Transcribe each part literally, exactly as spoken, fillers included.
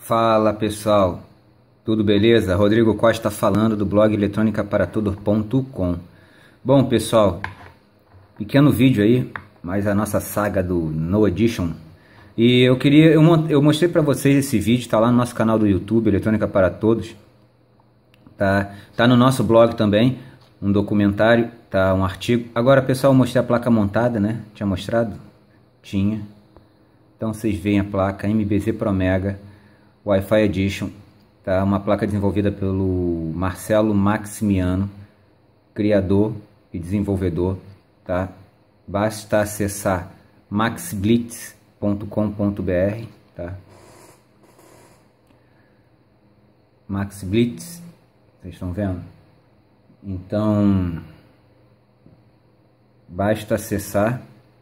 Fala pessoal, tudo beleza? Rodrigo Costa falando do blog eletrônica para todo ponto com. Bom pessoal, pequeno vídeo aí, mais a nossa saga do No Edition. E eu queria, eu, eu mostrei para vocês esse vídeo, está lá no nosso canal do YouTube, Eletrônica para Todos. Tá, tá no nosso blog também, um documentário, tá, um artigo. Agora pessoal, eu mostrei a placa montada, né? Tinha mostrado? Tinha. Então vocês veem a placa M B Z Pro Mega Wi-Fi Edition, tá? Uma placa desenvolvida pelo Marcelo Maximiano, criador e desenvolvedor, tá? Basta acessar max blitz ponto com ponto br, tá? MaxBlitz, vocês estão vendo? Então, basta acessar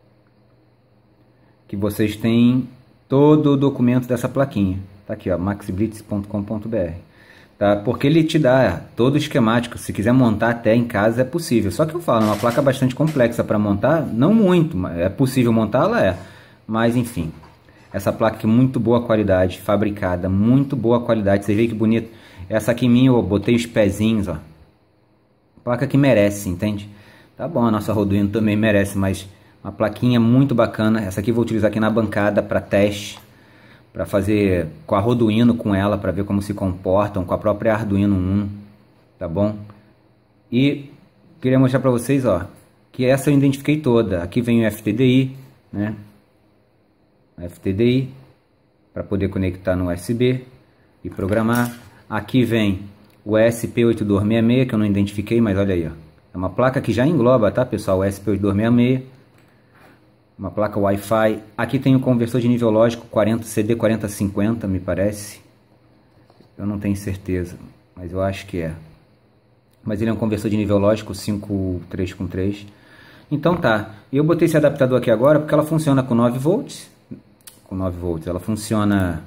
que vocês têm todo o documento dessa plaquinha. Tá aqui, ó, max blitz ponto com ponto br, tá? Porque ele te dá todo o esquemático. Se quiser montar até em casa é possível. Só que eu falo, é uma placa bastante complexa para montar, não muito, mas é possível montá-la, é. Mas enfim, essa placa aqui muito boa qualidade, fabricada, muito boa qualidade. Vocês veem que bonito. Essa aqui minha eu botei os pezinhos, ó. Placa que merece, entende? Tá bom, a nossa Arduino também merece, mas uma plaquinha muito bacana. Essa aqui eu vou utilizar aqui na bancada para teste, para fazer com a Arduino com ela, para ver como se comportam, com a própria Arduino um, tá bom? E queria mostrar para vocês, ó, que essa eu identifiquei toda. Aqui vem o F T D I, né? F T D I, para poder conectar no U S B e programar. Aqui vem o E S P oito dois seis seis, que eu não identifiquei, mas olha aí, ó. É uma placa que já engloba, tá, pessoal? O E S P oito dois seis seis. Uma placa Wi-Fi. Aqui tem o conversor de nível lógico quarenta C D quarenta cinquenta, me parece. Eu não tenho certeza, mas eu acho que é. Mas ele é um conversor de nível lógico cinco três com três. Então tá. Eu botei esse adaptador aqui agora porque ela funciona com nove volts. Com nove volts. Ela funciona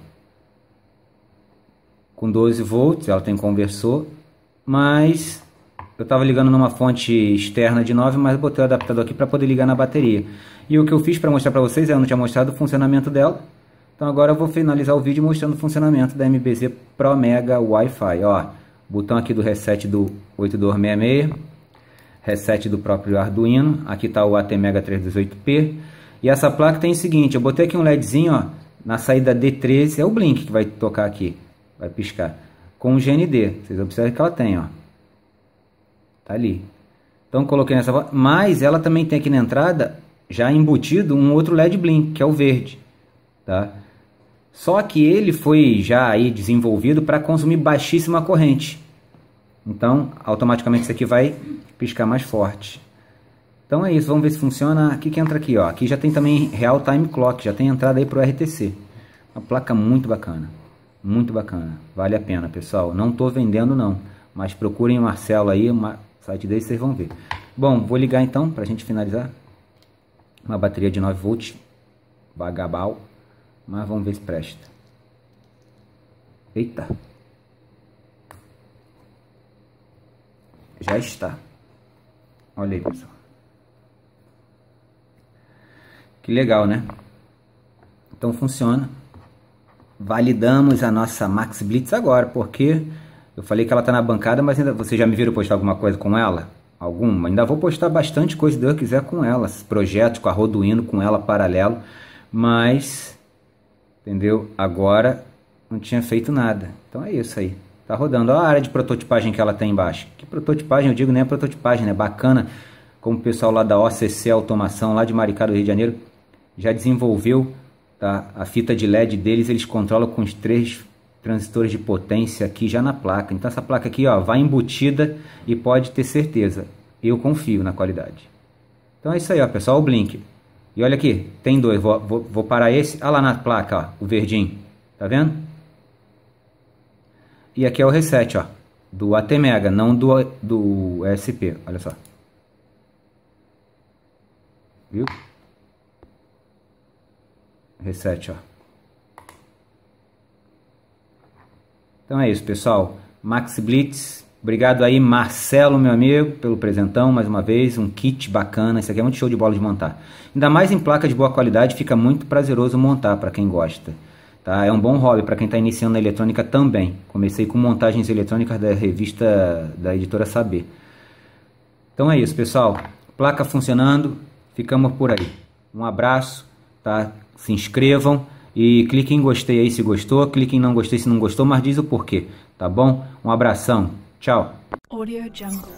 com doze volts. Ela tem conversor. Mas eu estava ligando numa fonte externa de nove, mas botei o adaptador aqui para poder ligar na bateria. E o que eu fiz para mostrar para vocês, eu não tinha mostrado o funcionamento dela. Então agora eu vou finalizar o vídeo mostrando o funcionamento da M B Z Pro Mega Wi-Fi. Ó, botão aqui do reset do oito dois seis seis, reset do próprio Arduino. Aqui está o ATmega trezentos e dezoito P. E essa placa tem o seguinte, eu botei aqui um LEDzinho, ó, na saída D treze, é o blink que vai tocar aqui, vai piscar, com o G N D. Vocês observam que ela tem, ó. Tá ali. Então coloquei nessa, mas ela também tem aqui na entrada já embutido um outro L E D blink, que é o verde, tá? Só que ele foi já aí desenvolvido para consumir baixíssima corrente. Então, automaticamente isso aqui vai piscar mais forte. Então é isso, vamos ver se funciona. Aqui que entra aqui, ó. Aqui já tem também Real Time Clock, já tem entrada aí pro R T C. Uma placa muito bacana, muito bacana. Vale a pena, pessoal. Não tô vendendo não, mas procurem o Marcelo aí, uma site dele, vocês vão ver. Bom, vou ligar então para a gente finalizar. Uma bateria de nove volts, bagabal, mas vamos ver se presta. Eita, já está. Olha aí, pessoal, que legal, né? Então funciona. Validamos a nossa Max Blitz agora, porque eu falei que ela tá na bancada, mas ainda vocês já me viram postar alguma coisa com ela? Alguma? Ainda vou postar bastante coisa se Deus quiser com ela, projetos com a Arduino, com ela paralelo, mas, entendeu? Agora não tinha feito nada. Então é isso aí, tá rodando. Olha a área de prototipagem que ela tem embaixo. Que prototipagem? Eu digo, nem é prototipagem, né? Bacana, como o pessoal lá da O C C Automação, lá de Maricá, do Rio de Janeiro, já desenvolveu, tá? A fita de L E D deles, eles controlam com os três transistores de potência aqui já na placa. Então essa placa aqui, ó, vai embutida e pode ter certeza, eu confio na qualidade. Então é isso aí, ó, pessoal, o blink. E olha aqui, tem dois, vou, vou, vou parar esse, olha lá na placa, ó, o verdinho, tá vendo? E aqui é o reset, ó, do ATmega, não do, do E S P, olha só. Viu? Reset, ó. Então é isso, pessoal. Max Blitz. Obrigado aí, Marcelo, meu amigo, pelo presentão, mais uma vez. Um kit bacana. Isso aqui é muito show de bola de montar. Ainda mais em placa de boa qualidade, fica muito prazeroso montar para quem gosta. tá? É um bom hobby para quem está iniciando na eletrônica também. Comecei com montagens eletrônicas da revista da editora Saber. Então é isso, pessoal. Placa funcionando, ficamos por aí. Um abraço, tá? Se inscrevam e clique em gostei aí se gostou, clique em não gostei se não gostou, mas diz o porquê, tá bom? Um abração, tchau. Audio Jungle.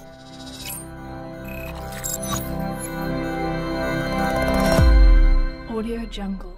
Audio Jungle.